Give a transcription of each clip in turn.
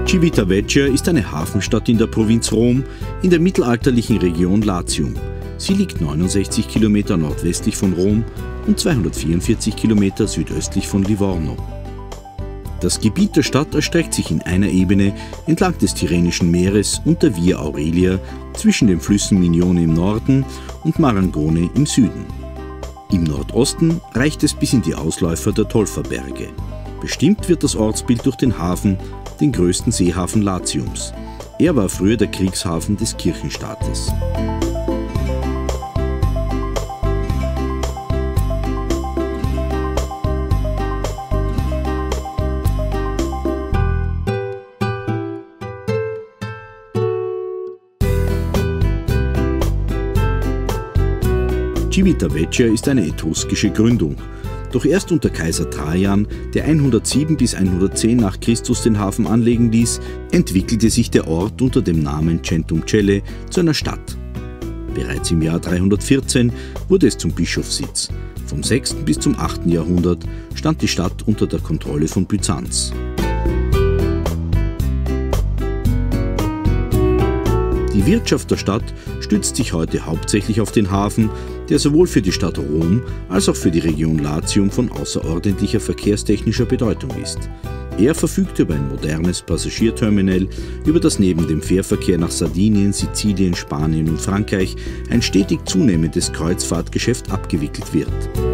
Civitavecchia ist eine Hafenstadt in der Provinz Rom in der mittelalterlichen Region Latium. Sie liegt 69 Kilometer nordwestlich von Rom und 244 Kilometer südöstlich von Livorno. Das Gebiet der Stadt erstreckt sich in einer Ebene entlang des Tyrrhenischen Meeres und der Via Aurelia zwischen den Flüssen Mignone im Norden und Marangone im Süden. Im Nordosten reicht es bis in die Ausläufer der Tolfaberge. Bestimmt wird das Ortsbild durch den Hafen, den größten Seehafen Latiums. Er war früher der Kriegshafen des Kirchenstaates. Civitavecchia ist eine etruskische Gründung. Doch erst unter Kaiser Trajan, der 107 bis 110 nach Christus den Hafen anlegen ließ, entwickelte sich der Ort unter dem Namen Centum Cellae zu einer Stadt. Bereits im Jahr 314 wurde es zum Bischofssitz. Vom 6. bis zum 8. Jahrhundert stand die Stadt unter der Kontrolle von Byzanz. Die Wirtschaft der Stadt stützt sich heute hauptsächlich auf den Hafen, der sowohl für die Stadt Rom als auch für die Region Latium von außerordentlicher verkehrstechnischer Bedeutung ist. Er verfügt über ein modernes Passagierterminal, über das neben dem Fährverkehr nach Sardinien, Sizilien, Spanien und Frankreich ein stetig zunehmendes Kreuzfahrtgeschäft abgewickelt wird.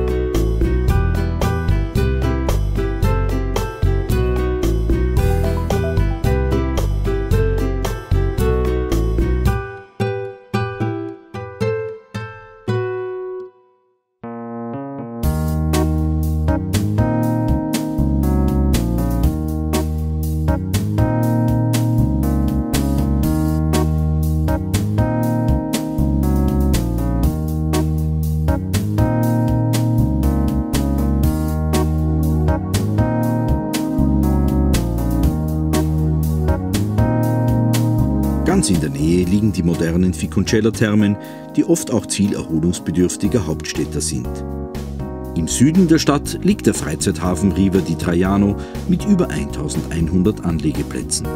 Ganz in der Nähe liegen die modernen Ficoncella-Thermen, die oft auch Ziel erholungsbedürftiger Hauptstädter sind. Im Süden der Stadt liegt der Freizeithafen Riva di Traiano mit über 1100 Anlegeplätzen.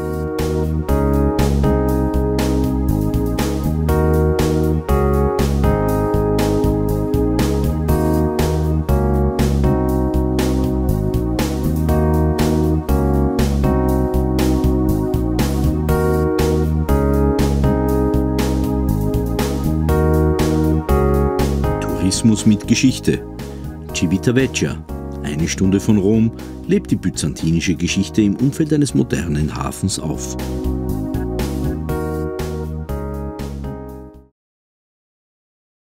Tourismus mit Geschichte. Civitavecchia, eine Stunde von Rom, lebt die byzantinische Geschichte im Umfeld eines modernen Hafens auf.